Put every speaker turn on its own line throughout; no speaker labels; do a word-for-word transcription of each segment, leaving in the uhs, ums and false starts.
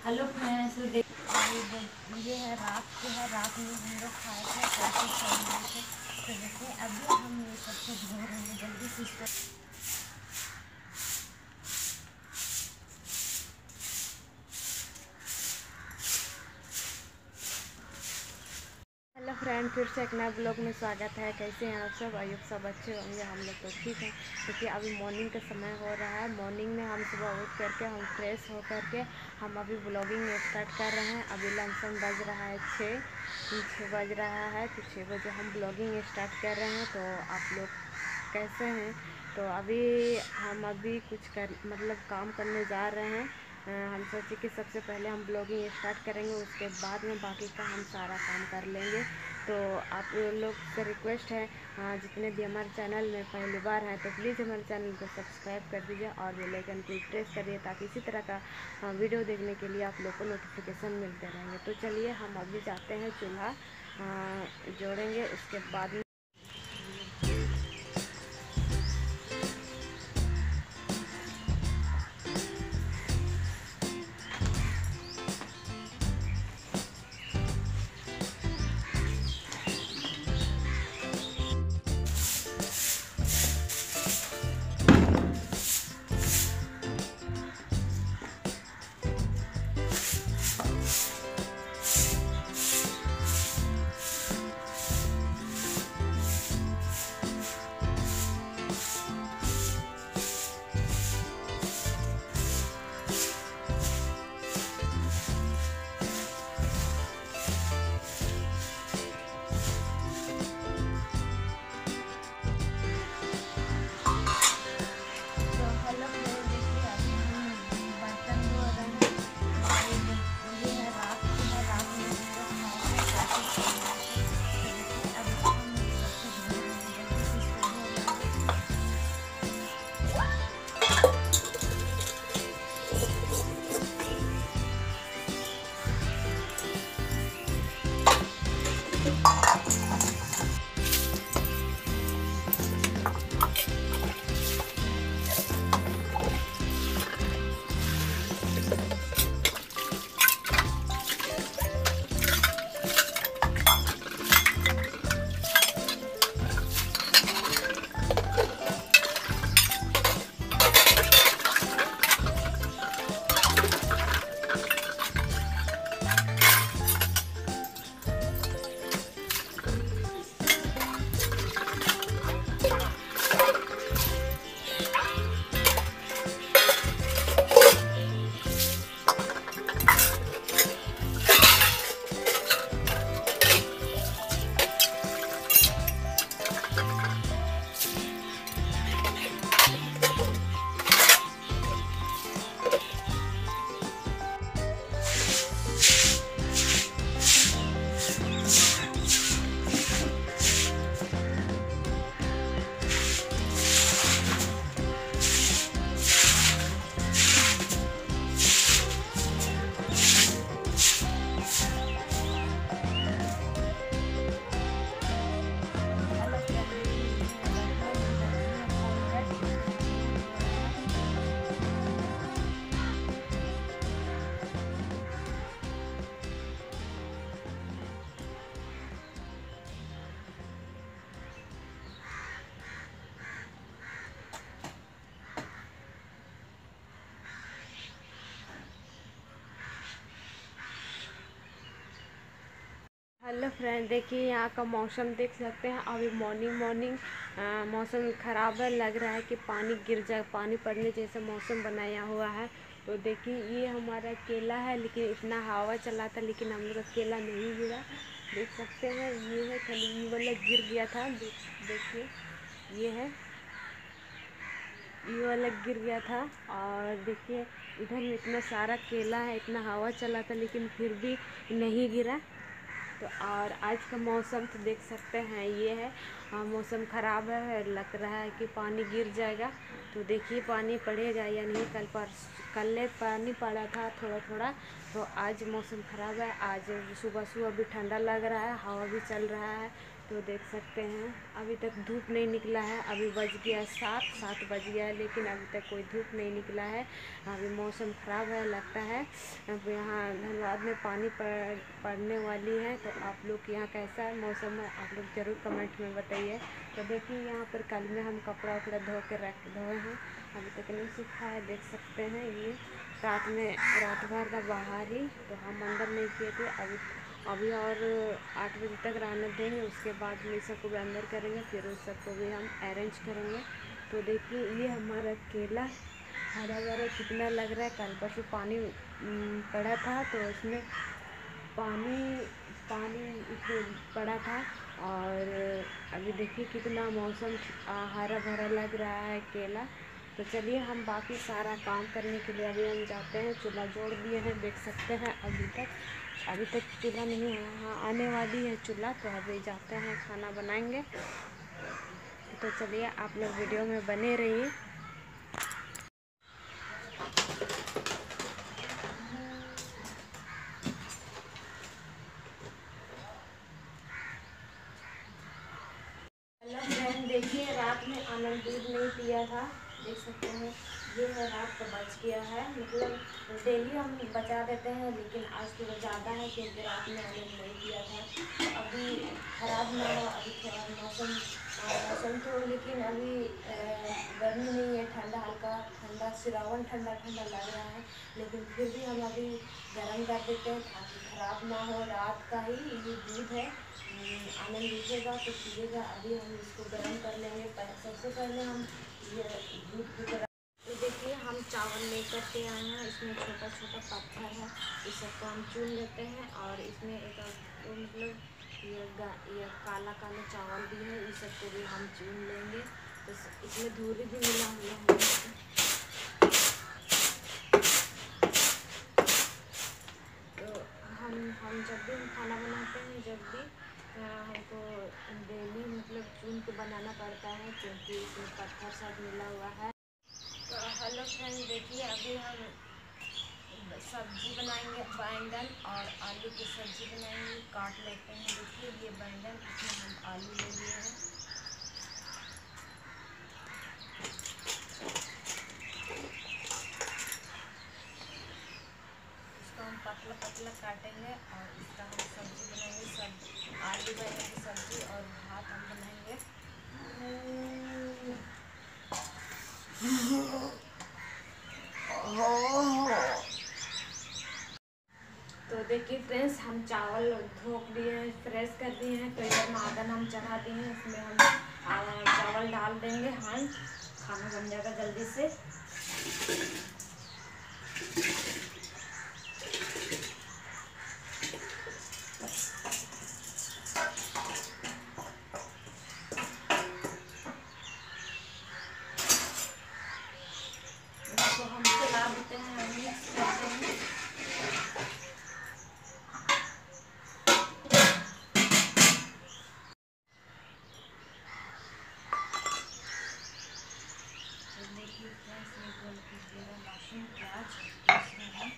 Hello friends, तो देख ये है रात जो है रात में हम लोग खाए थे पैसे छोड़ रहे थे। तो देखिए अभी हम ये सब कुछ धो रहे हैं जल्दी से। हेलो फ्रेंड, फिर से एक नए ब्लॉग में स्वागत है। कैसे हैं आप सब? आयुब सब अच्छे होंगे, हम लोग तो ठीक हैं। क्योंकि अभी मॉर्निंग का समय हो रहा है। मॉर्निंग में हम सुबह उठ करके हम फ्रेश हो करके हम अभी ब्लॉगिंग स्टार्ट कर रहे हैं। अभी लमसम बज रहा है छः छः बज रहा है। तो छः बजे हम ब्लॉगिंग स्टार्ट कर रहे हैं। तो आप लोग कैसे हैं? तो अभी हम अभी कुछ कर मतलब काम करने जा रहे हैं। हम सोचे कि सबसे पहले हम ब्लॉगिंग स्टार्ट करेंगे, उसके बाद में बाकी का हम सारा काम कर लेंगे। तो आप लोग से रिक्वेस्ट है, जितने भी हमारे चैनल में पहली बार हैं तो प्लीज़ हमारे चैनल को सब्सक्राइब कर दीजिए और बेल आइकन को प्रेस करिए, ताकि इसी तरह का वीडियो देखने के लिए आप लोग को नोटिफिकेशन मिलते रहेंगे। तो चलिए हम अभी जाते हैं, चूल्हा जोड़ेंगे, उसके बाद में हेलो फ्रेंड, देखिए यहाँ का मौसम देख सकते हैं। अभी मॉर्निंग मॉर्निंग मौसम ख़राब है, लग रहा है कि पानी गिर जाए, पानी पड़ने जैसा मौसम बनाया हुआ है। तो देखिए ये हमारा केला है, लेकिन इतना हवा चला था लेकिन हम लोग का केला नहीं गिरा। देख सकते हैं ये है, खाली ये वाला गिर गया था। देखिए ये है, ये वाला गिर गया था। और देखिए इधर में इतना सारा केला है, इतना हवा चला था लेकिन फिर भी नहीं गिरा। तो और आज का मौसम तो देख सकते हैं ये है। हाँ, मौसम ख़राब है, लग रहा है कि पानी गिर जाएगा। तो देखिए पानी पड़ेगा या नहीं। कल पर कल पानी पड़ा था थोड़ा थोड़ा। तो आज मौसम ख़राब है। आज सुबह सुबह भी ठंडा लग रहा है, हवा भी चल रहा है। तो देख सकते हैं अभी तक धूप नहीं निकला है। अभी बज गया सात सात बज गया है, लेकिन अभी तक कोई धूप नहीं निकला है। अभी मौसम ख़राब है लगता है। अब यहाँ धनबाद में पानी पड़ पड़ने वाली है। तो आप लोग के यहाँ कैसा है मौसम है, आप लोग ज़रूर कमेंट में बताइए। तो देखिए यहाँ पर कल में हम कपड़ा वपड़ा धो के रख धोए हैं, अभी तक नहीं सूखा है। देख सकते हैं ये रात में रात भर था बाहर ही, तो हम अंदर नहीं किए थे। अभी अभी और आठ बजे तक रहने देंगे, उसके बाद में सबको भी अंदर करेंगे, फिर उस सबको भी हम अरेंज करेंगे। तो देखिए ये हमारा केला हरा भरा कितना लग रहा है। कल परसों पानी पड़ा था तो उसमें पानी पानी इसमें पड़ा था, और अभी देखिए कितना मौसम हरा भरा लग रहा है केला। तो चलिए हम बाकी सारा काम करने के लिए अभी हम जाते हैं। चूल्हा जोड़ दिए हैं, देख सकते हैं। अभी तक अभी तक चूल्हा नहीं है, हाँ आने वाली है चूल्हा। तो अभी जाते हैं खाना बनाएंगे। तो चलिए आप लोग वीडियो में बने रहिए। हेलो फ्रेंड, देखिए रात में आनंद दूध नहीं पिया था, देख सकते हैं। ये है रात का बच गया है, मतलब डेली हम बचा देते हैं, लेकिन आज थोड़ा ज़्यादा है क्योंकि रात में आनंद नहीं पिया था। तो अभी ख़राब ना हो, अभी थोड़ा मौसम मौसम तो लेकिन अभी गर्मी नहीं है, ठंडा हल्का ठंडा सिरावन ठंडा ठंडा लग रहा है। लेकिन फिर भी हम अभी गर्म कर देते हैं ताकि ख़राब ना हो। रात का ही ये दूध है, आनंद लीजिएगा तो पिएगा। अभी हम इसको गर्म कर लेंगे। सबसे पहले हम ये दूध को गर्म। तो देखिए हम चावल लेकर के आए हैं, इसमें छोटा छोटा पत्थर है, इस सबको हम चुन लेते हैं। और इसमें एक तो मतलब ये ये काला काला चावल भी है, इस सबको भी हम चुन लेंगे। तो इसमें धूरी भी मिला हुआ है। तो हम हम जब भी हम खाना बनाते हैं, जब भी हमको डेली मतलब चुन के बनाना पड़ता है क्योंकि इसमें पत्थर सब मिला हुआ है। तो हेलो फ्रेंड, देखिए अभी हम सब्जी बनाएंगे, बैंगन और आलू की सब्जी बनाएंगे। काट लेते हैं। देखिए ये बैंगन, इसमें हम आलू ले लिए हैं। इसको हम पतला पतला काटेंगे और इसका हम सब्जी बनाएंगे। सब आलू बैंगन की सब्जी और भात हम बनाएंगे। तो देखिए फ्रेंड्स, हम चावल धो लिए हैं, फ्रेश कर दिए हैं। तो इधर मादन हम चढ़ा दिए हैं, इसमें हम चावल डाल देंगे। हाँ खाना बन जाएगा जल्दी से। इसको हम चला देते हैं, मिक्स करते हैं। देखिए फ्रेंड्स, ये बोल कीजिएगा लहसुन प्याज इसमें है।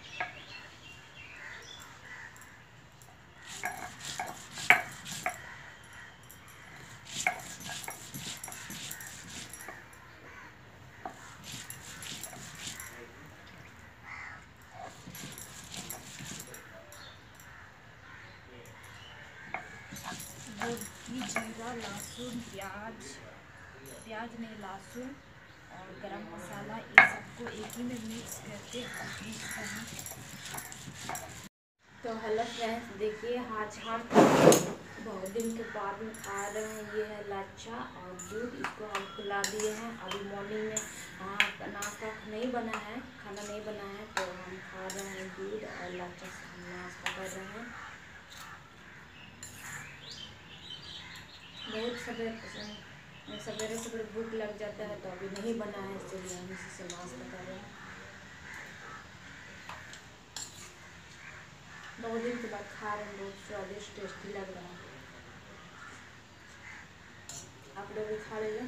जीरा लहसुन प्याज प्याज नहीं लहसुन और गरम मसाला, ये सबको एक ही में मिक्स करके पीसते हैं। तो हेलो फ्रेंड्स, देखिए आज हम बहुत दिन के बाद में खा रहे हैं। ये है लच्छा और दूध, इसको हम खिला दिए हैं। अभी मॉर्निंग में नाश्ता नहीं बना है, खाना नहीं बना है, तो हम खा रहे हैं दूध और लच्छा से हम नाश्ता कर रहे हैं। बहुत सवेरे सवेरे सवेरे भूख लग जाता है, तो अभी नहीं बना है, इसलिए हम इसी से नाश्ता कर रहे हैं। बहुत दिन के बाद खा रहे हैं, बहुत स्वादिष्ट टेस्टी लग रहा है। आप लोग भी खा लीजिए।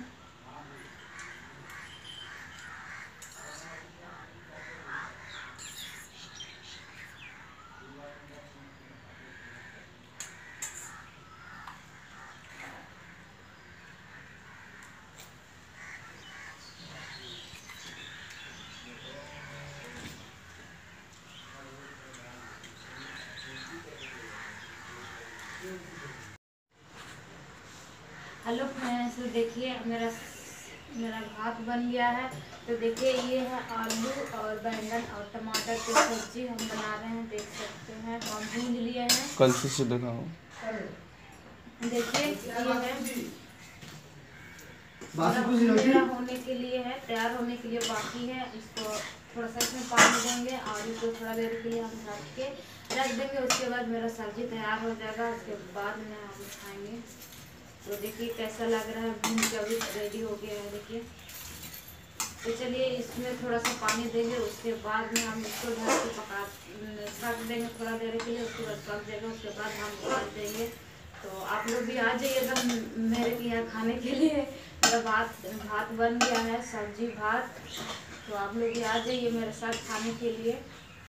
हेलो फ्रेंड्स, तो देखिए मेरा मेरा भात बन गया है। तो देखिए ये है आलू और बैंगन और टमाटर की सब्जी हम बना रहे हैं, देख सकते हैं। हम भून लिए हैं।
कल से दिखाओ।
देखिए ये है मेरा होने के लिए है, तैयार होने के लिए बाकी है। इसको थोड़ा सा इसमें पानी देंगे और इसको थोड़ा देर के लिए हम ढक के रख देंगे। उसके बाद मेरा सब्जी तैयार हो जाएगा, उसके बाद में हम खाएंगे। तो देखिए कैसा लग रहा है, भून के अभी रेडी हो गया है। देखिए तो चलिए इसमें थोड़ा सा पानी देंगे, उसके बाद में हम इसको ढक के पका ढक देंगे थोड़ा देर के लिए। उसके बाद पक जाएगा, उसके बाद हम उतार देंगे। तो आप लोग भी आ जाइएगा मेरे के यहाँ खाने के लिए। मेरा भात भात बन गया है, सब्जी भात। तो आप लोग भी आ जाइए मेरे साथ खाने के लिए।